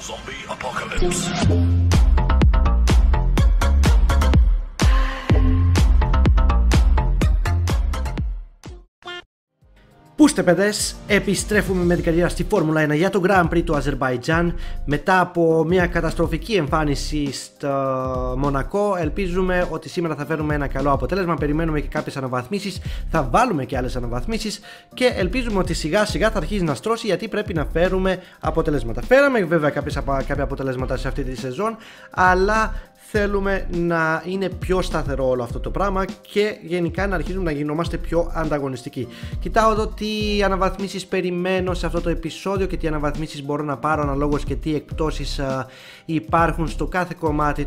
Zombie apocalypse. Πούστε παιδες, επιστρέφουμε με την καριέρα στη Φόρμουλα 1 για το Grand Prix του Αζερμπαϊτζάν. Μετά από μια καταστροφική εμφάνιση στο Μονακό, ελπίζουμε ότι σήμερα θα φέρουμε ένα καλό αποτέλεσμα. Περιμένουμε και κάποιες αναβαθμίσεις, θα βάλουμε και άλλες αναβαθμίσεις και ελπίζουμε ότι σιγά σιγά θα αρχίσει να στρώσει, γιατί πρέπει να φέρουμε αποτελέσματα. Φέραμε βέβαια κάποια αποτελέσματα σε αυτή τη σεζόν, αλλά θέλουμε να είναι πιο σταθερό όλο αυτό το πράγμα και γενικά να αρχίσουμε να γινόμαστε πιο ανταγωνιστικοί. Κοιτάω εδώ τι αναβαθμίσεις περιμένω σε αυτό το επεισόδιο και τι αναβαθμίσεις μπορώ να πάρω αναλόγως και τι εκπτώσεις υπάρχουν στο κάθε κομμάτι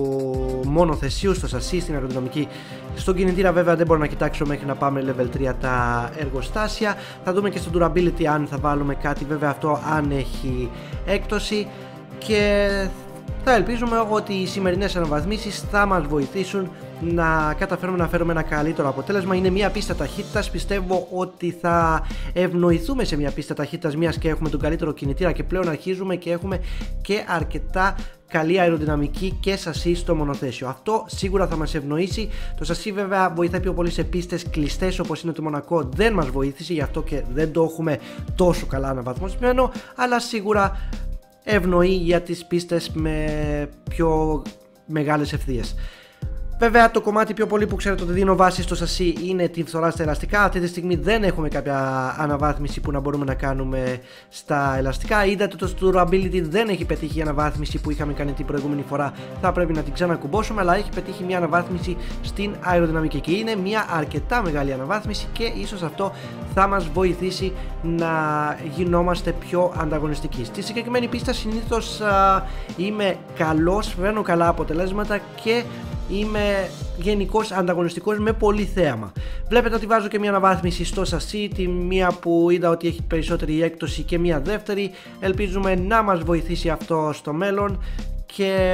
του μονοθεσίου, στο σασί, στην αεροδυναμική. Στον κινητήρα βέβαια δεν μπορώ να κοιτάξω μέχρι να πάμε level 3 τα εργοστάσια. Θα δούμε και στο durability αν θα βάλουμε κάτι, βέβαια αυτό αν έχει έκπτωση, και θα ελπίζουμε ότι οι σημερινές αναβαθμίσεις θα μας βοηθήσουν να καταφέρουμε να φέρουμε ένα καλύτερο αποτέλεσμα. Είναι μια πίστα ταχύτητας, πιστεύω ότι θα ευνοηθούμε σε μια πίστα ταχύτητας, μιας και έχουμε τον καλύτερο κινητήρα και πλέον αρχίζουμε και έχουμε και αρκετά καλή αεροδυναμική και σασί στο μονοθέσιο. Αυτό σίγουρα θα μας ευνοήσει. Το σασί βέβαια βοηθάει πιο πολύ σε πίστες κλειστές όπως είναι το Μονακό, δεν μας βοήθησε, γι' αυτό και δεν το έχουμε τόσο καλά αναβαθμισμένο, αλλά σίγουρα ευνοεί για τις πίστες με πιο μεγάλες ευθείες. Βέβαια το κομμάτι πιο πολύ που ξέρετε ότι δίνω βάση στο σασί είναι τη φθορά στα ελαστικά. Αυτή τη στιγμή δεν έχουμε κάποια αναβάθμιση που να μπορούμε να κάνουμε στα ελαστικά. Είδατε το durability δεν έχει πετύχει η αναβάθμιση που είχαμε κάνει την προηγούμενη φορά. Θα πρέπει να την ξανακουμπώσουμε, αλλά έχει πετύχει μια αναβάθμιση στην αεροδυναμική και είναι μια αρκετά μεγάλη αναβάθμιση και ίσως αυτό θα μας βοηθήσει να γινόμαστε πιο ανταγωνιστικοί. Στη συγκεκριμένη πίστα συνήθως είμαι καλός, φέρνω καλά αποτελέσματα και είμαι γενικώς ανταγωνιστικός με πολύ θέαμα. Βλέπετε ότι βάζω και μια αναβάθμιση στο σασί, τη μία που είδα ότι έχει περισσότερη έκπτωση και μια δεύτερη. Ελπίζουμε να μας βοηθήσει αυτό στο μέλλον και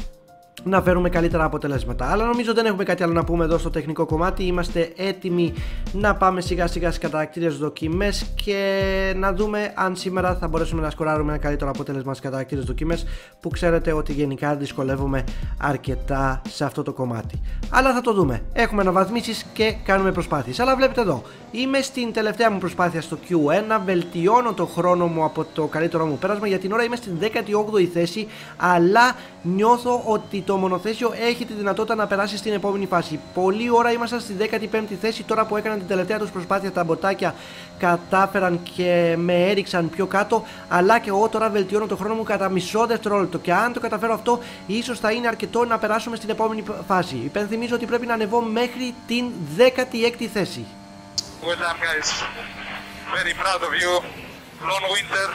να φέρουμε καλύτερα αποτελέσματα. Αλλά νομίζω δεν έχουμε κάτι άλλο να πούμε εδώ στο τεχνικό κομμάτι. Είμαστε έτοιμοι να πάμε σιγά σιγά στις καταρακτήριες δοκιμές και να δούμε αν σήμερα θα μπορέσουμε να σκοράρουμε ένα καλύτερο αποτέλεσμα στις καταρακτήριες δοκιμές, που ξέρετε ότι γενικά δυσκολεύομαι αρκετά σε αυτό το κομμάτι. Αλλά θα το δούμε. Έχουμε αναβαθμίσεις και κάνουμε προσπάθειες. Αλλά βλέπετε εδώ, είμαι στην τελευταία μου προσπάθεια στο Q1. Βελτιώνω το χρόνο μου από το καλύτερό μου πέρασμα. Για την ώρα είμαι στην 18η θέση, αλλά νιώθω ότι το μονοθέσιο έχει τη δυνατότητα να περάσει στην επόμενη φάση. Πολλή ώρα ήμασταν στη 15η θέση. Τώρα που έκαναν την τελευταία τους προσπάθεια, τα μποτάκια κατάφεραν και με έριξαν πιο κάτω. Αλλά και εγώ τώρα βελτιώνω το χρόνο μου κατά μισό δευτερόλεπτο. Και αν το καταφέρω αυτό, ίσως θα είναι αρκετό να περάσουμε στην επόμενη φάση. Υπενθυμίζω ότι πρέπει να ανεβώ μέχρι την 16η θέση. Well done, guys. Very proud of you. Long winter,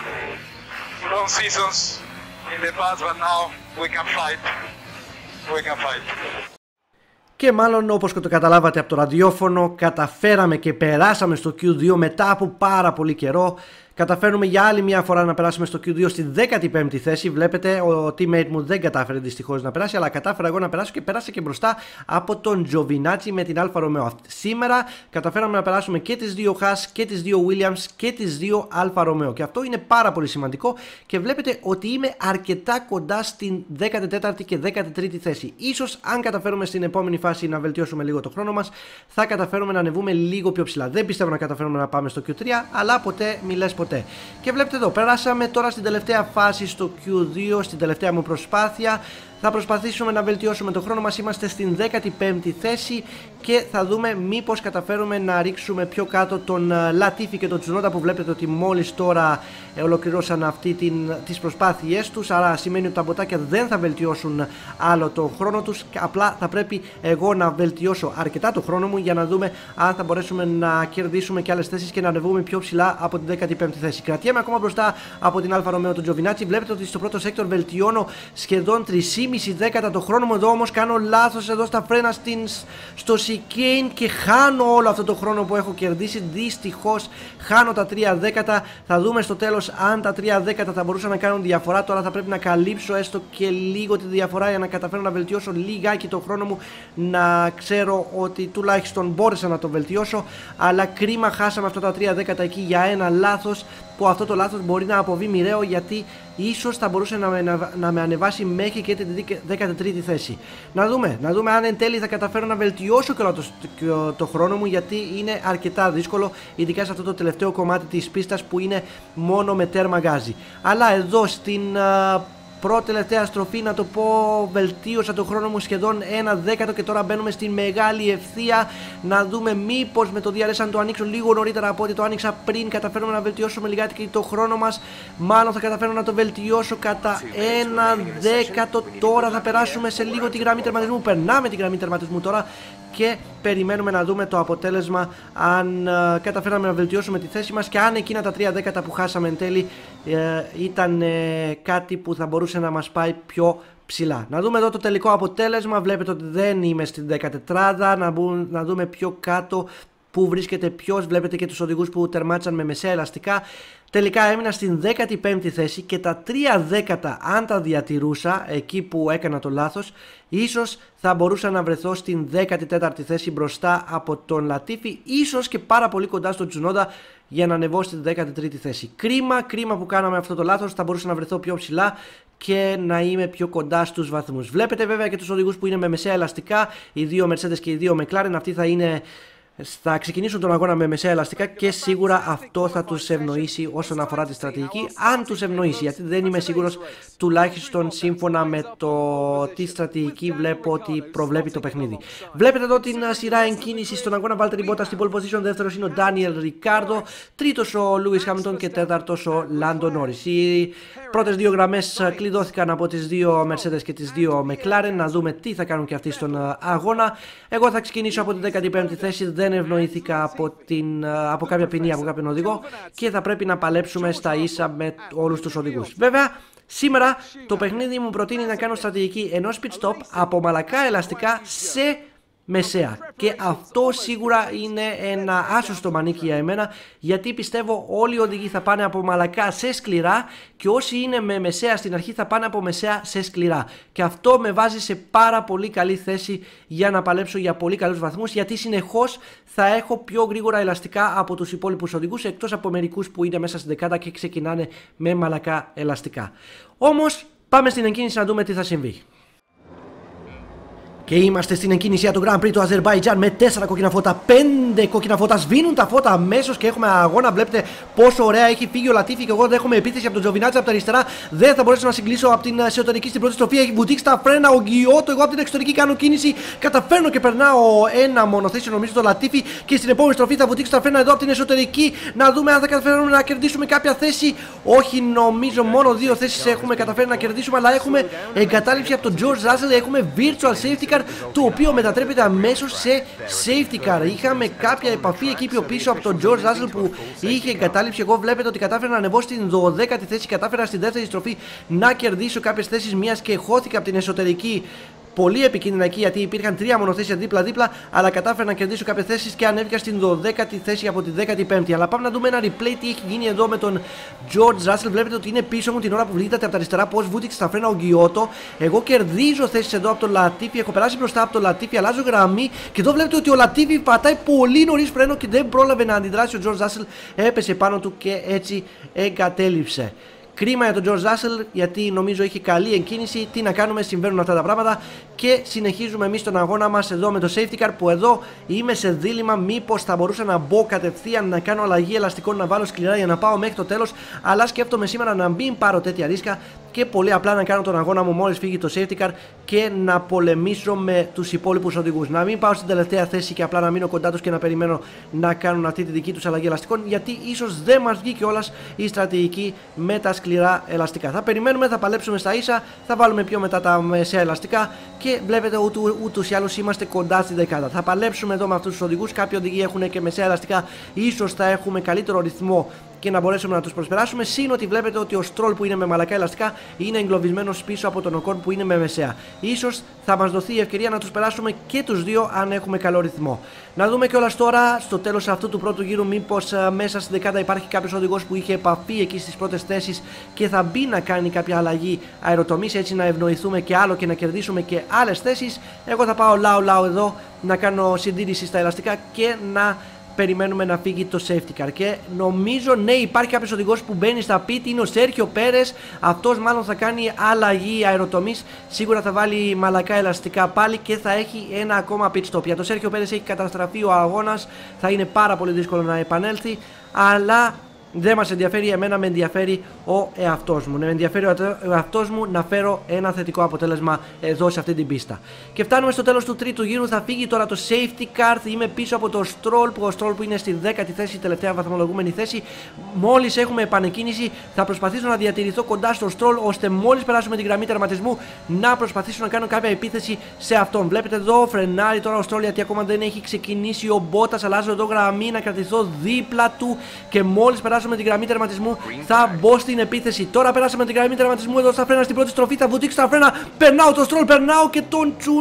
long seasons in the past, but now we can fight. We can fight. Και μάλλον όπως και το καταλάβατε από το ραδιόφωνο, καταφέραμε και περάσαμε στο Q2 μετά από πάρα πολύ καιρό. Καταφέρνουμε για άλλη μια φορά να περάσουμε στο Q2 στη 15η θέση. Βλέπετε, ο teammate μου δεν κατάφερε δυστυχώς να περάσει, αλλά κατάφερα εγώ να περάσω και πέρασα και μπροστά από τον Giovinazzi με την Αλφα Ρωμαίο. Σήμερα καταφέραμε να περάσουμε και τις δύο Haas και τις δύο Williams και τις δύο Αλφα Ρωμαίο. Και αυτό είναι πάρα πολύ σημαντικό και βλέπετε ότι είμαι αρκετά κοντά στην 14η και 13η θέση. Ίσως αν καταφέρουμε στην επόμενη φάση να βελτιώσουμε λίγο το χρόνο μας, θα καταφέρουμε να ανεβούμε λίγο πιο ψηλά. Δεν πιστεύω να καταφέρουμε να πάμε στο Q3, αλλά ποτέ μη λες ποτέ. Και βλέπετε εδώ, περάσαμε τώρα στην τελευταία φάση στο Q2, στην τελευταία μου προσπάθεια. Θα προσπαθήσουμε να βελτιώσουμε το χρόνο μας. Είμαστε στην 15η θέση και θα δούμε μήπως καταφέρουμε να ρίξουμε πιο κάτω τον Λατίφη και τον Τσουνόντα, που βλέπετε ότι μόλις τώρα ολοκληρώσαν τις προσπάθειές τους. Άρα σημαίνει ότι τα μποτάκια δεν θα βελτιώσουν άλλο τον χρόνο τους. Απλά θα πρέπει εγώ να βελτιώσω αρκετά το χρόνο μου για να δούμε αν θα μπορέσουμε να κερδίσουμε και άλλες θέσεις και να ανεβούμε πιο ψηλά από την 15η θέση. Κρατιέμαι ακόμα μπροστά από την Αλφα Ρωμαίο του Giovinazzi. Βλέπετε ότι στο πρώτο σέκτορ βελτιώνω σχεδόν 3,5 δέκατα το χρόνο μου. Εδώ όμως κάνω λάθος εδώ στα φρένα στο chicane και χάνω όλο αυτό το χρόνο που έχω κερδίσει. Δυστυχώς χάνω τα 3 δέκατα. Θα δούμε στο τέλος αν τα 3 δέκατα θα μπορούσαν να κάνουν διαφορά. Τώρα θα πρέπει να καλύψω έστω και λίγο τη διαφορά για να καταφέρω να βελτιώσω λιγάκι το χρόνο μου, να ξέρω ότι τουλάχιστον μπόρεσα να το βελτιώσω. Αλλά κρίμα, χάσαμε αυτά τα 3 δέκατα εκεί για ένα λάθος. που αυτό το λάθος μπορεί να αποβεί μοιραίο, γιατί ίσως θα μπορούσε να με ανεβάσει μέχρι και την 13η θέση. Να δούμε αν εν τέλει θα καταφέρω να βελτιώσω και το χρόνο μου, γιατί είναι αρκετά δύσκολο, ειδικά σε αυτό το τελευταίο κομμάτι της πίστας που είναι μόνο με τέρμα γκάζι. Αλλά εδώ στην πρώτη τελευταία στροφή, να το πω, βελτίωσα το χρόνο μου σχεδόν 1/10 και τώρα μπαίνουμε στην μεγάλη ευθεία. Να δούμε μήπως με το DRS, αν το ανοίξω λίγο νωρίτερα από ό,τι το άνοιξα πριν, καταφέρουμε να βελτιώσουμε λιγάκι το χρόνο μας. Μάλλον θα καταφέρω να το βελτιώσω κατά 1/10. Τώρα θα περάσουμε σε λίγο τη γραμμή τερματισμού. Περνάμε τη γραμμή τερματισμού τώρα και περιμένουμε να δούμε το αποτέλεσμα, αν καταφέραμε να βελτιώσουμε τη θέση μας και αν εκείνα τα 3/10 που χάσαμε εν τέλει ήταν κάτι που θα μπορούσε να μας πάει πιο ψηλά. Να δούμε εδώ το τελικό αποτέλεσμα. Βλέπετε ότι δεν είμαι στην 14η. Να δούμε πιο κάτω που βρίσκεται ποιος. Βλέπετε και τους οδηγούς που τερμάτισαν με μεσαία ελαστικά. Τελικά έμεινα στην 15η θέση και τα 3/10 αν τα διατηρούσα εκεί που έκανα το λάθος, ίσως θα μπορούσα να βρεθώ στην 14η θέση μπροστά από τον Λατίφι, ίσως και πάρα πολύ κοντά στον Τσουνόντα για να ανεβώ στην 13η θέση. Κρίμα που κάναμε αυτό το λάθος, θα μπορούσα να βρεθώ πιο ψηλά και να είμαι πιο κοντά στους βαθμούς. Βλέπετε βέβαια και τους οδηγούς που είναι με μεσαία ελαστικά, οι δύο Mercedes και οι δύο McLaren, αυτοί θα ξεκινήσουν τον αγώνα με μεσαία ελαστικά και σίγουρα αυτό θα τους ευνοήσει όσον αφορά τη στρατηγική, αν τους ευνοήσει, γιατί δεν είμαι σίγουρος, τουλάχιστον σύμφωνα με το τι στρατηγική βλέπω ότι προβλέπει το παιχνίδι. Βλέπετε εδώ την σειρά εγκίνηση στον αγώνα. Valtteri Bottas στην pole position, δεύτερος είναι ο Daniel Ricciardo, τρίτος ο Lewis Hamilton και τέταρτος ο Lando Norris. Οι πρώτες δύο γραμμές κλειδώθηκαν από τις δύο Mercedes και τις δύο McLaren. Να δούμε τι θα κάνουν και αυτοί στον αγώνα. Εγώ θα ξεκινήσω από την 15η θέση, δεν ευνοήθηκα από κάποια ποινή από κάποιον οδηγό και θα πρέπει να παλέψουμε στα ίσα με όλους τους οδηγούς. Βέβαια, σήμερα το παιχνίδι μου προτείνει να κάνω στρατηγική ενός pit stop από μαλακά ελαστικά σε μεσαία, και αυτό σίγουρα είναι ένα άσωστο μανίκι για εμένα, γιατί πιστεύω όλοι οι οδηγοί θα πάνε από μαλακά σε σκληρά και όσοι είναι με μεσαία στην αρχή θα πάνε από μεσαία σε σκληρά, και αυτό με βάζει σε πάρα πολύ καλή θέση για να παλέψω για πολύ καλούς βαθμούς, γιατί συνεχώς θα έχω πιο γρήγορα ελαστικά από τους υπόλοιπους οδηγούς, εκτός από μερικούς που είναι μέσα στην δεκάδα και ξεκινάνε με μαλακά ελαστικά. Όμως πάμε στην εκκίνηση να δούμε τι θα συμβεί. Και είμαστε στην εκκίνηση για το Grand Prix του Αζερμπαϊτζάν με 4 κόκκινα φώτα, 5 κόκκινα φώτα. Σβήνουν τα φώτα αμέσως και έχουμε αγώνα. Βλέπετε πόσο ωραία έχει φύγει ο Λατίφι και εγώ δέχομαι επίθεση από τον Τζοβινάτζι από τα αριστερά. Δεν θα μπορέσω να συγκλήσω από την εσωτερική στην πρώτη στροφή. Έχει βουτήξει τα φρένα ο Γκιότο. Εγώ από την εξωτερική κάνω κίνηση. Καταφέρνω και περνάω ένα μονοθέσιο, νομίζω, το Λατίφι. Και στην επόμενη στροφή θα βουτήξει τα φρένα εδώ από την εσωτερική. Να δούμε αν θα καταφέρουμε να κερδίσουμε κάποια θέση. Όχι, νομίζω μόνο 2 θέσεις έχουμε καταφέρει να κερδίσουμε. Αλλά έχουμε εγκατάλειψη από τον George Russell. Έχουμε virtual safety car, το οποίο μετατρέπεται αμέσως σε safety car. Είχαμε κάποια επαφή εκεί πιο πίσω από τον George Russell που είχε εγκατάλειψη. Εγώ βλέπετε ότι κατάφερα να ανεβώ στην 12η θέση, κατάφερα στην δεύτερη στροφή να κερδίσω κάποιες θέσεις, μιας και χώθηκα από την εσωτερική. Πολύ επικίνδυνα εκεί, γιατί υπήρχαν 3 μονοθέσια δίπλα-δίπλα, αλλά κατάφερα να κερδίσω κάποιες θέσεις και ανέβηκα στην 12η θέση από τη 15η. Αλλά πάμε να δούμε ένα replay τι έχει γίνει εδώ με τον George Russell. Βλέπετε ότι είναι πίσω μου την ώρα που βρίσκεται από τα αριστερά, πώς βούτυξε στα φρένα ο Γκιότο. Εγώ κερδίζω θέσεις εδώ από τον Λατίφι, έχω περάσει μπροστά από τον Λατίφι, αλλάζω γραμμή και εδώ βλέπετε ότι ο Λατίφι πατάει πολύ νωρίς φρένο και δεν πρόλαβε να αντιδράσει ο George Russell. Έπεσε πάνω του και έτσι εγκατέλειψε. Κρίμα για τον George Russell, γιατί νομίζω είχε καλή εγκίνηση. Τι να κάνουμε, συμβαίνουν αυτά τα πράγματα. Και συνεχίζουμε εμείς τον αγώνα μας εδώ με το safety car, που εδώ είμαι σε δίλημμα μήπως θα μπορούσα να μπω κατευθείαν, να κάνω αλλαγή ελαστικών, να βάλω σκληρά για να πάω μέχρι το τέλος. Αλλά σκέφτομαι σήμερα να μην πάρω τέτοια ρίσκα και πολύ απλά να κάνω τον αγώνα μου μόλις φύγει το safety car και να πολεμήσω με τους υπόλοιπους οδηγούς. Να μην πάω στην τελευταία θέση και απλά να μείνω κοντά τους και να περιμένω να κάνουν αυτή τη δική τους αλλαγή ελαστικών, γιατί ίσως δεν μας βγει κιόλας η στρατηγική με τα σκληρά ελαστικά. Θα περιμένουμε, θα παλέψουμε στα ίσα, θα βάλουμε πιο μετά τα μεσαία ελαστικά και βλέπετε ούτως ή άλλως είμαστε κοντά στην δεκάδα. Θα παλέψουμε εδώ με αυτούς τους οδηγούς. Κάποιοι οδηγοί έχουν και μεσαία ελαστικά, ίσως θα έχουμε καλύτερο ρυθμό και να μπορέσουμε να τους προσπεράσουμε. Συν ότι βλέπετε ότι ο Στρόλ που είναι με μαλακά ελαστικά είναι εγκλωβισμένος πίσω από τον Οκόν που είναι με μεσαία. Ίσως θα μας δοθεί η ευκαιρία να τους περάσουμε και τους δύο αν έχουμε καλό ρυθμό. Να δούμε κιόλας τώρα στο τέλος αυτού του πρώτου γύρου μήπως μέσα στην δεκάδα υπάρχει κάποιος οδηγός που είχε επαφή εκεί στις πρώτες θέσεις και θα μπει να κάνει κάποια αλλαγή αεροτομής, έτσι να ευνοηθούμε και άλλο και να κερδίσουμε και άλλες θέσεις. Εγώ θα πάω λάου εδώ να κάνω συντήρηση στα ελαστικά και να περιμένουμε να φύγει το safety car. Και νομίζω, ναι, υπάρχει κάποιος οδηγός που μπαίνει στα pit, είναι ο Σέρχιο Πέρες. Αυτός μάλλον θα κάνει αλλαγή αεροτομής. Σίγουρα θα βάλει μαλακά ελαστικά πάλι και θα έχει ένα ακόμα pit stop. Για το Σέρχιο Πέρες έχει καταστραφεί ο αγώνας, θα είναι πάρα πολύ δύσκολο να επανέλθει. Αλλά δεν μας ενδιαφέρει, εμένα με ενδιαφέρει ο εαυτός μου. Με ενδιαφέρει ο εαυτός μου να φέρω ένα θετικό αποτέλεσμα εδώ σε αυτή την πίστα. Και φτάνουμε στο τέλος του τρίτου γύρου. Θα φύγει τώρα το safety car. Είμαι πίσω από το Stroll, που είναι στη 10η θέση, τελευταία βαθμολογούμενη θέση. Μόλις έχουμε επανεκκίνηση, θα προσπαθήσω να διατηρηθώ κοντά στο Stroll, ώστε μόλις περάσουμε την γραμμή τερματισμού να προσπαθήσω να κάνω κάποια επίθεση σε αυτόν. Βλέπετε εδώ, φρενάρει τώρα ο Stroll γιατί ακόμα δεν έχει ξεκινήσει ο Bottas. Αλλάζω εδώ γραμμή να κρατηθώ δίπλα του και μόλις περάσουμε την γραμμή τερματισμού θα μπω στην επίθεση. Τώρα περάσαμε την γραμμή τερματισμού εδώ στα φρένα στην πρώτη στροφή. Θα βουτήξω στα φρένα. Περνάω τον Stroll, περνάω και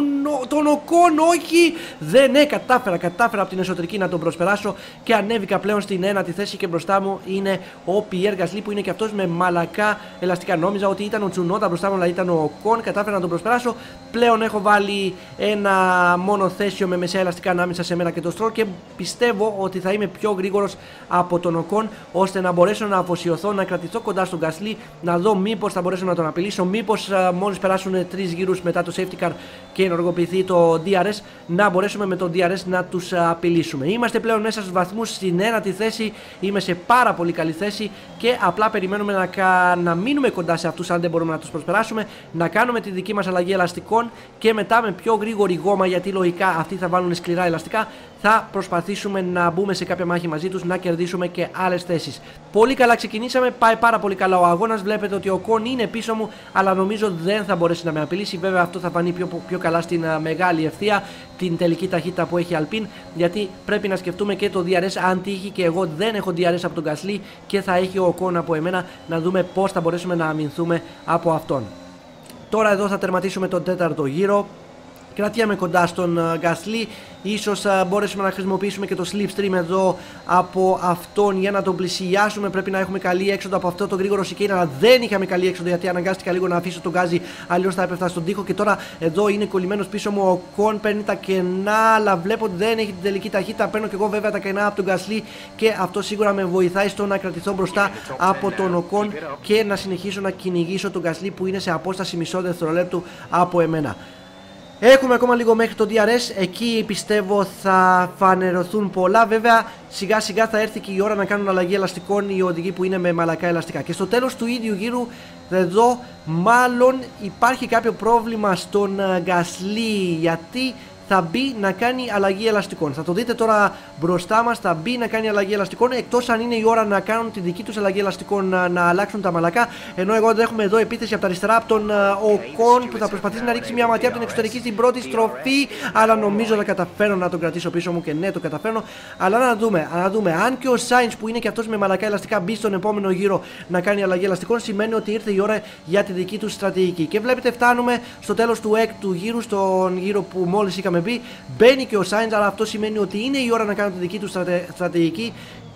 τον Ocon. Όχι, δεν, ναι, κατάφερα από την εσωτερική να τον προσπεράσω και ανέβηκα πλέον στην 1η θέση. Και μπροστά μου είναι ο Pierre Gasly που είναι και αυτός με μαλακά ελαστικά. Νόμιζα ότι ήταν ο Tsunoda μπροστά μου, αλλά ήταν ο Ocon. Κατάφερα να τον προσπεράσω. Πλέον έχω βάλει ένα μονοθέσιο με μεσαία ελαστικά ανάμεσα σε μένα και τον Stroll και πιστεύω ότι θα είμαι πιο γρήγορος από τον Ocon, ώστε να μπορέσω να αφοσιωθώ, να κρατηθώ κοντά στον Gasly, να δω μήπως θα μπορέσω να τον απειλήσω, μήπως μόλις περάσουν 3 γύρους μετά το safety car και ενεργοποιηθεί το DRS, να μπορέσουμε με το DRS να τους απειλήσουμε. Είμαστε πλέον μέσα στους βαθμούς στην 1η θέση, είμαι σε πάρα πολύ καλή θέση και απλά περιμένουμε να μείνουμε κοντά σε αυτούς αν δεν μπορούμε να τους προσπεράσουμε, να κάνουμε τη δική μας αλλαγή ελαστικών και μετά με πιο γρήγορη γόμα, γιατί λογικά αυτοί θα βάλουν σκληρά ελαστικά, θα προσπαθήσουμε να μπούμε σε κάποια μάχη μαζί τους, να κερδίσουμε και άλλες θέσεις. Πολύ καλά ξεκινήσαμε, πάει πάρα πολύ καλά ο αγώνας. Βλέπετε ότι ο Ocon είναι πίσω μου, αλλά νομίζω δεν θα μπορέσει να με απειλήσει. Βέβαια αυτό θα φανεί πιο καλά στην μεγάλη ευθεία, την τελική ταχύτητα που έχει Alpine, γιατί πρέπει να σκεφτούμε και το DRS. Αν τύχει και εγώ δεν έχω DRS από τον Gasly και θα έχει ο Ocon από εμένα, να δούμε πώς θα μπορέσουμε να αμυνθούμε από αυτόν. Τώρα εδώ θα τερματίσουμε τον 4ο γύρο. Κρατιάμε κοντά στον Gasly. Ίσως μπορέσουμε να χρησιμοποιήσουμε και το slipstream εδώ από αυτόν για να τον πλησιάσουμε. Πρέπει να έχουμε καλή έξοδο από αυτό το γρήγορο chicane, αλλά δεν είχαμε καλή έξοδο γιατί αναγκάστηκα λίγο να αφήσω τον γκάζι, αλλιώς θα έπεφτα στον τοίχο. Και τώρα εδώ είναι κολλημένος πίσω μου ο Ocon, παίρνει τα κενά, αλλά βλέπω ότι δεν έχει την τελική ταχύτητα. Παίρνω και εγώ βέβαια τα κενά από τον Gasly και αυτό σίγουρα με βοηθάει στο να κρατηθώ μπροστά από τον Ocon και να συνεχίσω να κυνηγήσω τον Gasly που είναι σε απόσταση μισό δευτερολέπτου από εμένα. Έχουμε ακόμα λίγο μέχρι το DRS, εκεί πιστεύω θα φανερωθούν πολλά. Βέβαια σιγά σιγά θα έρθει και η ώρα να κάνουν αλλαγή ελαστικών οι οδηγοί που είναι με μαλακά ελαστικά. Και στο τέλος του ίδιου γύρου εδώ μάλλον υπάρχει κάποιο πρόβλημα στον Gasly, γιατί θα μπει να κάνει αλλαγή ελαστικών. Θα το δείτε τώρα μπροστά μας, θα μπει να κάνει αλλαγή ελαστικών, εκτός αν είναι η ώρα να κάνουν τη δική τους αλλαγή ελαστικών, να αλλάξουν τα μαλακά. Ενώ εγώ δεν έχουμε εδώ επίθεση από τα αριστερά από τον Ocon που θα προσπαθήσει να ρίξει μια ματιά από την εξωτερική στην πρώτη στροφή, αλλά νομίζω θα καταφέρω να τον κρατήσω πίσω μου και ναι, το καταφέρνω. Αλλά να δούμε, αν και ο Sainz που είναι και αυτός με μαλακά ελαστικά μπει στον επόμενο γύρο να κάνει αλλαγή ελαστικών, σημαίνει ότι ήρθε η ώρα για τη δική του στρατηγική. Και βλέπετε φτάνουμε στο τέλος του έκτου γύρου, στον γύρο που μόλις είχαμε μπει. Μπαίνει και ο Sainz, αλλά αυτό σημαίνει ότι είναι η ώρα να κάνουν τη δική του στρατηγική,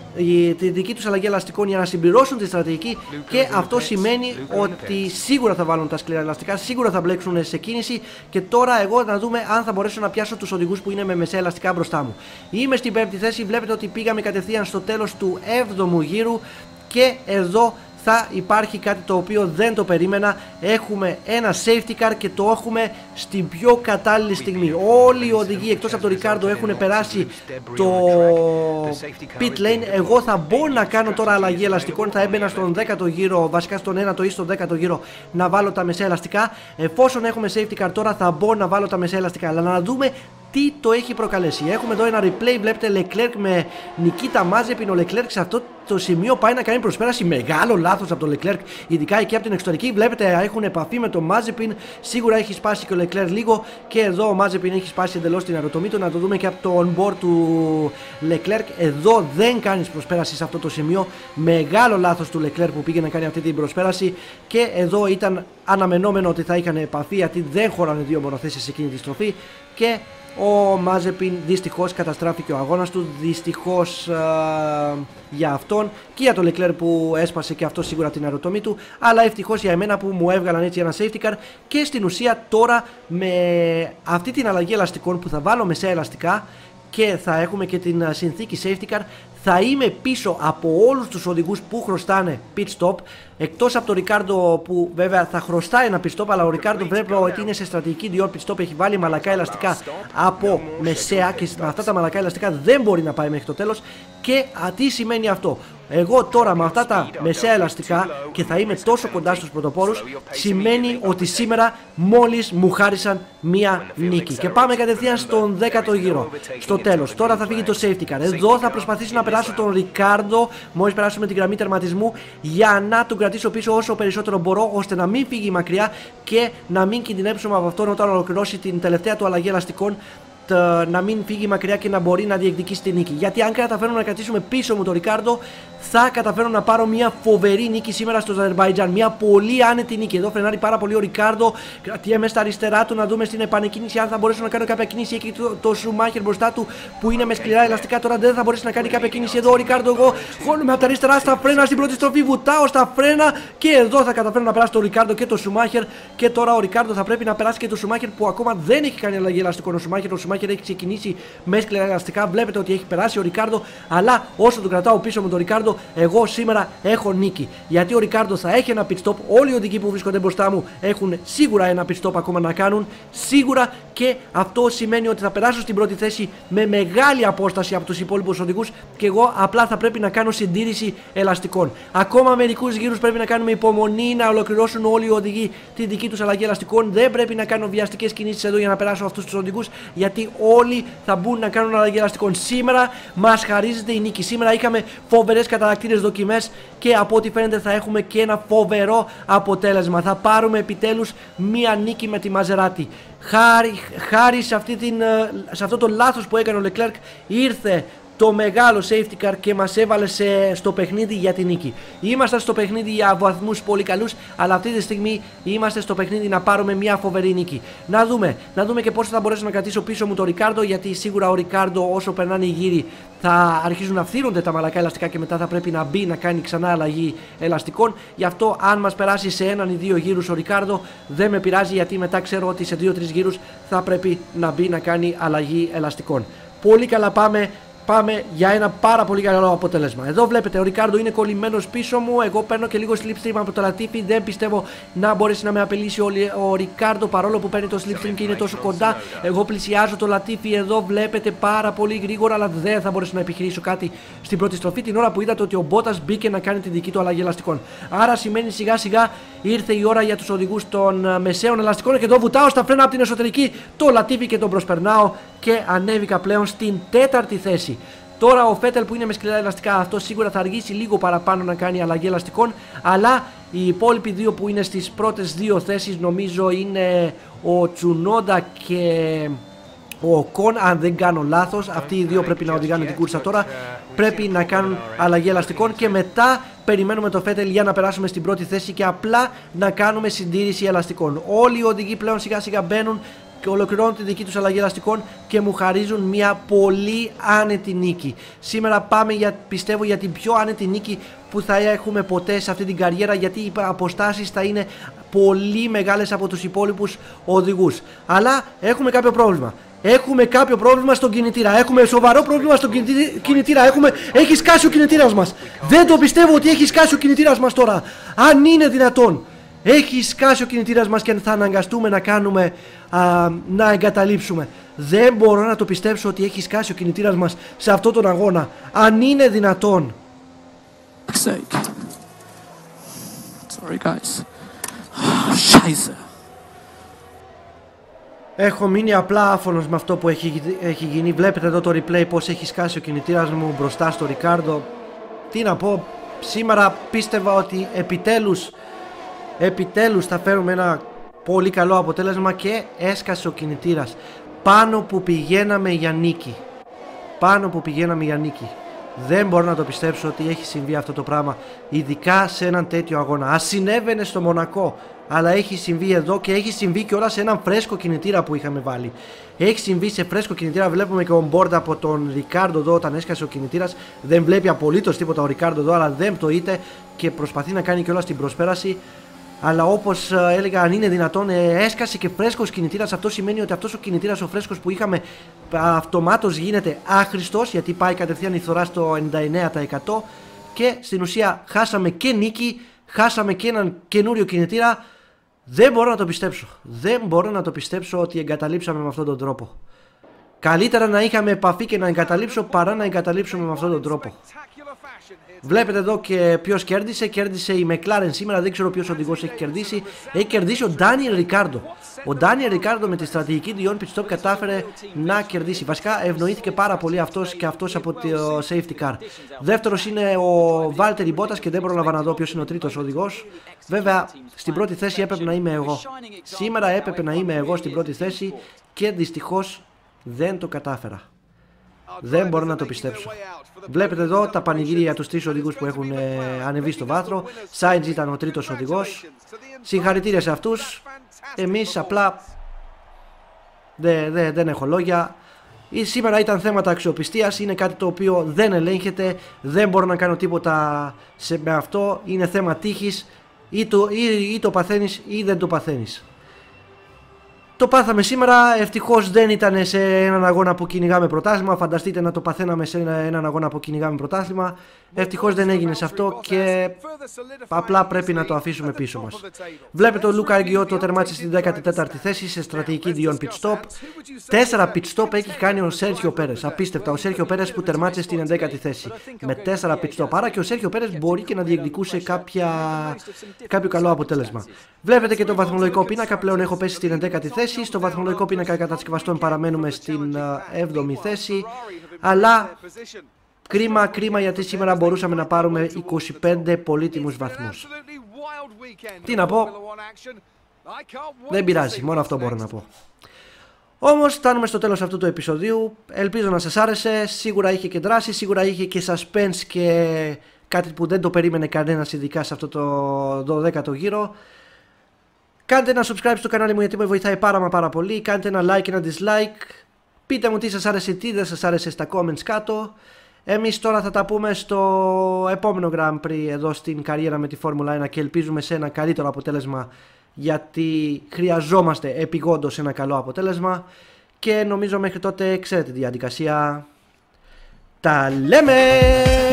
τη δική τους αλλαγή ελαστικών για να συμπληρώσουν τη στρατηγική. Και αυτό σημαίνει ότι σίγουρα θα βάλουν τα σκληρά ελαστικά, σίγουρα θα μπλέξουν σε κίνηση. Και τώρα εγώ να δούμε αν θα μπορέσω να πιάσω τους οδηγούς που είναι με μεσαία ελαστικά μπροστά μου. Είμαι στην 5η θέση, βλέπετε ότι πήγαμε κατευθείαν στο τέλος του 7ου γύρου και εδώ θα υπάρχει κάτι το οποίο δεν το περίμενα. Έχουμε ένα safety car και το έχουμε στην πιο κατάλληλη στιγμή. Όλοι οι οδηγοί εκτός από τον Ρικάρντο έχουν περάσει το pit lane. Εγώ θα μπορώ να κάνω τώρα αλλαγή ελαστικών. Θα έμπαινα στον 10ο γύρο, βασικά στον 1ο ή στον 10ο γύρο, να βάλω τα μεσαία ελαστικά. Εφόσον έχουμε safety car τώρα θα μπορώ να βάλω τα μεσαία ελαστικά. Αλλά να δούμε τι το έχει προκαλέσει. Έχουμε εδώ ένα replay, βλέπετε Leclerc με Νικίτα Μάζεπιν. Ο Leclerc σε αυτό το σημείο πάει να κάνει προσπέραση, μεγάλο λάθος από τον Leclerc, ειδικά εκεί από την εξωτερική. Βλέπετε έχουν επαφή με τον Μάζεπιν, σίγουρα έχει σπάσει και ο Leclerc λίγο και εδώ ο Μάζεπιν έχει σπάσει εντελώς την αεροτομή του. Να το δούμε και από το on-board του Leclerc. Εδώ δεν κάνεις προσπέραση σε αυτό το σημείο, μεγάλο λάθος του Leclerc που πήγε να κάνει αυτή την προσπέραση και εδώ ήταν αναμενόμενο ότι θα είχαν επαφή, γιατί δεν χωράνε δύο μονοθέσεις σε εκείνη τη στροφή και ο Μάζεπιν δυστυχώς καταστράφηκε ο αγώνας του, δυστυχώς για αυτόν και για τον Leclerc που έσπασε και αυτό σίγουρα την αεροτομή του, αλλά ευτυχώς για εμένα που μου έβγαλαν έτσι ένα safety car. Και στην ουσία τώρα με αυτή την αλλαγή ελαστικών που θα βάλω μεσαία ελαστικά και θα έχουμε και την συνθήκη safety car. Θα είμαι πίσω από όλους τους οδηγούς που χρωστάνε pit stop, εκτός από τον Ρικάρντο που βέβαια θα χρωστάει ένα pit stop, αλλά ο Ρικάρντο βλέπω ότι είναι σε στρατηγική Dior pit stop, έχει βάλει μαλακά ελαστικά από μεσαία και με αυτά τα μαλακά ελαστικά δεν μπορεί να πάει μέχρι το τέλος. Και τι σημαίνει αυτό? Εγώ τώρα με αυτά τα μεσαία ελαστικά και θα είμαι τόσο κοντά στους πρωτοπόρους, σημαίνει ότι σήμερα μόλις μου χάρισαν μία νίκη. Και πάμε κατευθείαν στον 10ο γύρο, στο τέλος. Τώρα θα φύγει το safety car. Εδώ θα προσπαθήσω να περάσω τον Ρικάρντο μόλις περάσουμε την γραμμή τερματισμού, για να τον κρατήσω πίσω όσο περισσότερο μπορώ, ώστε να μην φύγει μακριά και να μην κινδυνεύσουμε από αυτόν όταν ολοκληρώσει την τελευταία του αλλαγή ελαστικών, να μην φύγει μακριά και να μπορεί να διεκδικήσει τη νίκη. Γιατί αν καταφέρουμε να κρατήσουμε πίσω μου τον Ρικάρντο, θα καταφέρω να πάρω μια φοβερή νίκη σήμερα στο Αζερμπαϊτζάν. Μια πολύ άνετη νίκη. Εδώ φρενάρει πάρα πολύ ο Ρικάρντο. Κρατιέμαι στα αριστερά του να δούμε στην επανεκκίνηση αν θα μπορέσω να κάνω κάποια κίνηση. Εκεί το Σουμάχερ μπροστά του που είναι με σκληρά ελαστικά. Τώρα δεν θα μπορέσει να κάνει κάποια κίνηση. Εδώ ο Ρικάρντο, εγώ χώνομαι από τα αριστερά στα φρένα στην πρώτη στροφή. Βουτάω στα φρένα και εδώ θα καταφέρω να περάσω τον Ρικάρντο και το Σουμάχερ. Και τώρα ο Ρικάρντο θα πρέπει να περάσει και το Σουμάχερ που ακόμα δεν έχει κάνει αλλαγή ελαστικών. Ο Σουμάχερ έχει ξεκινήσει με σκληρά ελαστικά. Βλέπετε ότι έχει περάσει ο Ρικάρντο, αλλά όσο τον κρατάω πίσω με τον Ρικάρντο, εγώ σήμερα έχω νίκη. Γιατί ο Ρικάρντο θα έχει ένα pit stop. Όλοι οι οδηγοί που βρίσκονται μπροστά μου έχουν σίγουρα ένα pit stop ακόμα να κάνουν. Σίγουρα, και αυτό σημαίνει ότι θα περάσω στην πρώτη θέση με μεγάλη απόσταση από τους υπόλοιπους οδηγούς. Και εγώ απλά θα πρέπει να κάνω συντήρηση ελαστικών. Ακόμα μερικούς γύρους πρέπει να κάνουμε υπομονή να ολοκληρώσουν όλοι οι οδηγοί τη δική τους αλλαγή ελαστικών. Δεν πρέπει να κάνω βιαστικές κινήσεις εδώ για να περάσω αυτούς τους οδηγούς, γιατί όλοι θα μπουν να κάνουν αλλαγή ελαστικών. Σήμερα μας χαρίζεται η νίκη. Σήμερα είχαμε φοβερές καταρακτήρες δοκιμές και από ό,τι φαίνεται θα έχουμε και ένα φοβερό αποτέλεσμα. Θα πάρουμε επιτέλους μία νίκη με τη Μαζεράτη. Χάρη σε αυτό το λάθος που έκανε ο Leclerc, ήρθε το μεγάλο safety car και μας έβαλε στο παιχνίδι για τη νίκη. Ήμασταν στο παιχνίδι για βαθμούς πολύ καλούς, αλλά αυτή τη στιγμή είμαστε στο παιχνίδι να πάρουμε μια φοβερή νίκη. Να δούμε και πώς θα μπορέσω να κρατήσω πίσω μου τον Ρικάρντο, γιατί σίγουρα ο Ρικάρντο όσο περνάνε οι γύροι θα αρχίζουν να φθύρονται τα μαλακά ελαστικά και μετά θα πρέπει να μπει να κάνει ξανά αλλαγή ελαστικών. Γι' αυτό αν μας περάσει σε έναν ή δύο γύρους ο Ρικάρντο δεν με πειράζει, γιατί μετά ξέρω ότι σε 2-3 γύρους θα πρέπει να μπει να κάνει αλλαγή ελαστικών. Πολύ καλά πάμε για ένα πάρα πολύ καλό αποτέλεσμα. Εδώ βλέπετε ο Ρικάρντο είναι κολλημένος πίσω μου. Εγώ παίρνω και λίγο slipstream από το Λατίφι. Δεν πιστεύω να μπορέσει να με απειλήσει ο Ρικάρντο, παρόλο που παίρνει το slipstream και είναι τόσο κοντά. Εγώ πλησιάζω το Λατίφι. Εδώ βλέπετε πάρα πολύ γρήγορα, αλλά δεν θα μπορέσω να επιχειρήσω κάτι στην πρώτη στροφή την ώρα που είδατε ότι ο Μπότας μπήκε να κάνει τη δική του αλλαγή ελαστικών. Άρα σημαίνει σιγά σιγά ήρθε η ώρα για τους οδηγούς των μεσαίων ελαστικών. Και εδώ βουτάω στα φρένα από την εσωτερική το Λατίφι και τον προσπερνάω και ανέβηκα πλέον στην 4η θέση. Τώρα ο Φέτελ που είναι με σκληρά ελαστικά, αυτό σίγουρα θα αργήσει λίγο παραπάνω να κάνει αλλαγή ελαστικών, αλλά οι υπόλοιποι δύο που είναι στις πρώτες δύο θέσεις νομίζω είναι ο Τσουνόντα και ο Οκόν, αν δεν κάνω λάθος. Αυτοί οι δύο πρέπει να οδηγάνε την κούρσα τώρα, πρέπει να κάνουν αλλαγή ελαστικών και μετά περιμένουμε το Φέτελ για να περάσουμε στην πρώτη θέση και απλά να κάνουμε συντήρηση ελαστικών. Όλοι οι οδηγοί πλέον σιγά σιγά μπαίνουν και ολοκληρώνουν τη δική τους αλλαγή ελαστικών και μου χαρίζουν μια πολύ άνετη νίκη. Σήμερα πάμε πιστεύω για την πιο άνετη νίκη που θα έχουμε ποτέ σε αυτή την καριέρα, γιατί οι αποστάσεις θα είναι πολύ μεγάλες από τους υπόλοιπους οδηγούς. Αλλά έχουμε κάποιο πρόβλημα. Έχουμε κάποιο πρόβλημα στον κινητήρα. Έχουμε σοβαρό πρόβλημα στον κινητήρα. Έχει σκάσει ο κινητήρας μας. Δεν το πιστεύω ότι έχει σκάσει ο κινητήρας μας τώρα. Αν είναι δυνατόν. Έχει σκάσει ο κινητήρας μας και θα αναγκαστούμε να εγκαταλείψουμε. Δεν μπορώ να το πιστέψω ότι έχει σκάσει ο κινητήρας μας σε αυτόν τον αγώνα. Αν είναι δυνατόν. Sorry guys. Scheiße. Έχω μείνει απλά άφωνος με αυτό που έχει γίνει. Βλέπετε εδώ το replay πως έχει σκάσει ο κινητήρας μου μπροστά στο Ρικάρντο. Τι να πω, σήμερα πίστευα ότι επιτέλους θα φέρουμε ένα πολύ καλό αποτέλεσμα και έσκασε ο κινητήρας. Πάνω που πηγαίναμε για νίκη. Δεν μπορώ να το πιστέψω ότι έχει συμβεί αυτό το πράγμα, ειδικά σε έναν τέτοιο αγώνα. Ας συνέβαινε στο Μονακό, αλλά έχει συμβεί εδώ και έχει συμβεί και όλα σε έναν φρέσκο κινητήρα που είχαμε βάλει. Έχει συμβεί σε φρέσκο κινητήρα. Βλέπουμε και on board από τον Ρικάρντο εδώ όταν έσκασε ο κινητήρας. Δεν βλέπει απολύτως τίποτα ο Ρικάρντο εδώ, αλλά δεν πτωείται και προσπαθεί να κάνει και όλα στην προσπέραση. Αλλά όπως έλεγα, αν είναι δυνατόν, έσκασε και φρέσκος κινητήρας. Αυτό σημαίνει ότι αυτός ο κινητήρας ο φρέσκος που είχαμε αυτομάτως γίνεται άχρηστος, γιατί πάει κατευθείαν η φθορά στο 99%. Και στην ουσία χάσαμε και νίκη, χάσαμε και έναν καινούριο κινητήρα. Δεν μπορώ να το πιστέψω. Δεν μπορώ να το πιστέψω ότι εγκαταλείψαμε με αυτόν τον τρόπο. Καλύτερα να είχαμε επαφή και να εγκαταλείψω παρά να εγκαταλείψουμε με αυτόν τον τρόπο. Βλέπετε εδώ και ποιος κέρδισε. Κέρδισε η McLaren σήμερα. Δεν ξέρω ποιος οδηγός έχει κερδίσει. Έχει κερδίσει ο Daniel Ricciardo. Ο Daniel Ricciardo με τη στρατηγική Dion Pit Stop κατάφερε να κερδίσει. Βασικά ευνοήθηκε πάρα πολύ αυτός και αυτός από το safety car. Δεύτερος είναι ο Valtteri Bottas και δεν πρόλαβα να δω ποιος είναι ο τρίτος οδηγός. Βέβαια στην πρώτη θέση έπρεπε να είμαι εγώ. Σήμερα έπρεπε να είμαι εγώ στην πρώτη θέση και δυστυχώς δεν το κατάφερα. Δεν μπορώ να το πιστέψω. Βλέπετε εδώ τα πανηγύρια για τους τρεις οδηγούς που έχουν ανεβεί στο βάθρο. Sainz ήταν ο τρίτος οδηγός. Συγχαρητήρια σε αυτούς. Εμείς απλά δεν έχω λόγια. Σήμερα ήταν θέματα αξιοπιστίας. Είναι κάτι το οποίο δεν ελέγχεται. Δεν μπορώ να κάνω τίποτα με αυτό. Είναι θέμα τύχης. Ή το παθαίνεις ή δεν το παθαίνεις. Το πάθαμε σήμερα, ευτυχώς δεν ήταν σε έναν αγώνα που κυνηγάμε πρωτάθλημα. Φανταστείτε να το παθαίναμε σε έναν αγώνα που κυνηγάμε πρωτάθλημα. Ευτυχώς δεν έγινε σε αυτό και απλά πρέπει να το αφήσουμε πίσω μας. Βλέπετε ο Λούκα Αγγιώτο τερμάτισε στην 14η θέση σε στρατηγική Dion Pit Stop. 4 pit stop έχει κάνει ο Σέρχιο Πέρες. Απίστευτα, ο Σέρχιο Πέρες που τερμάτισε στην 11η θέση με 4 pit stop. Άρα και ο Σέρχιο Πέρες μπορεί και να διεκδικούσε κάποιο καλό αποτέλεσμα. Βλέπετε και το βαθμολογικό πίνακα, πλέον έχω πέσει στην 11η θέση. Στο βαθμολογικό πίνακα κατασκευαστών παραμένουμε στην 7η θέση. Αλλά κρίμα γιατί σήμερα μπορούσαμε να πάρουμε 25 πολύτιμους βαθμούς. Τι να πω, δεν πειράζει, μόνο αυτό μπορώ να πω. Όμως φτάνουμε στο τέλος αυτού του επεισοδίου. Ελπίζω να σας άρεσε. Σίγουρα είχε και δράση, σίγουρα είχε και suspense και κάτι που δεν το περίμενε κανένας, ειδικά σε αυτό το 12ο γύρο. Κάντε ένα subscribe στο κανάλι μου γιατί με βοηθάει πάρα πολύ. Κάντε ένα like και ένα dislike. Πείτε μου τι σας άρεσε, τι δεν σας άρεσε στα comments κάτω. Εμείς τώρα θα τα πούμε στο επόμενο Grand Prix εδώ στην καριέρα με τη Φόρμουλα 1 και ελπίζουμε σε ένα καλύτερο αποτέλεσμα, γιατί χρειαζόμαστε επειγόντως ένα καλό αποτέλεσμα και νομίζω μέχρι τότε ξέρετε τη διαδικασία. Τα λέμε!